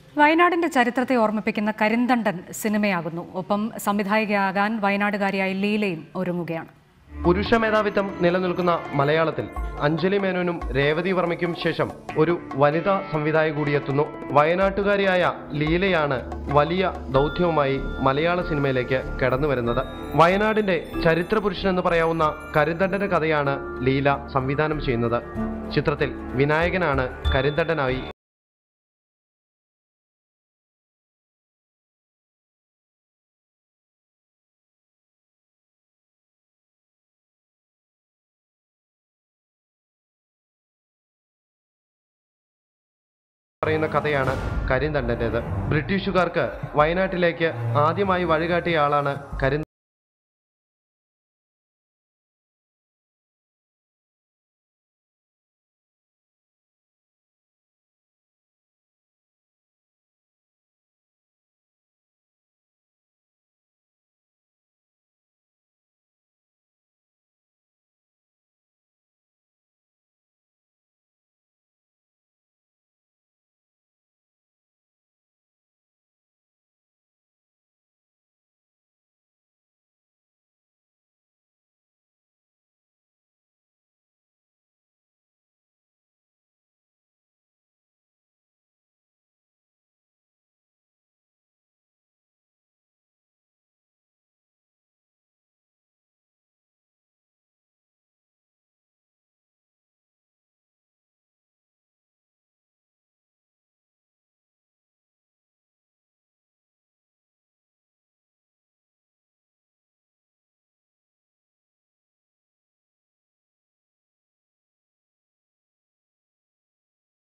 വയനാടിന്റെ ചരിത്രത്തെ ഓർമ്മിപ്പിക്കുന്ന കരിന്തണ്ടൻ സിനിമയാകുന്നു. ഒപ്പം സംവിധായികയാകാൻ വയനാടുകാരിയായ ലീലയും ഒരുങ്ങുകയാണ്. പുരുഷ മേധാവിത്വം നിലനിൽക്കുന്ന മലയാളത്തിൽ അഞ്ജലി മേനോനും രേവതി വർമ്മയ്ക്കും ശേഷം ഒരു വനിതാ സംവിധായക കൂടിയെത്തുന്നു. വയനാട്ടുകാരിയായ ലീലയാണ് വലിയ ദൗത്യവുമായി മലയാള സിനിമയിലേക്ക് കടന്നു വരുന്നത്. വയനാടിന്റെ ചരിത്ര പുരുഷനെന്ന് പറയാവുന്ന കരിന്തണ്ടന്റെ കഥയാണ് ലീല സംവിധാനം ചെയ്യുന്നത്. ചിത്രത്തിൽ വിനായകനാണ് കരിന്തണ്ടനായി പറയുന്ന കഥയാണ് കരിന്തണ്ടൻ്റേത്. ബ്രിട്ടീഷുകാർക്ക് വയനാട്ടിലേക്ക് ആദ്യമായി വഴികാട്ടിയ ആളാണ് കരിന്തണ്ടൻ.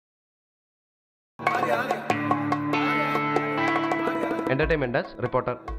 Entertainment Desk Reporter.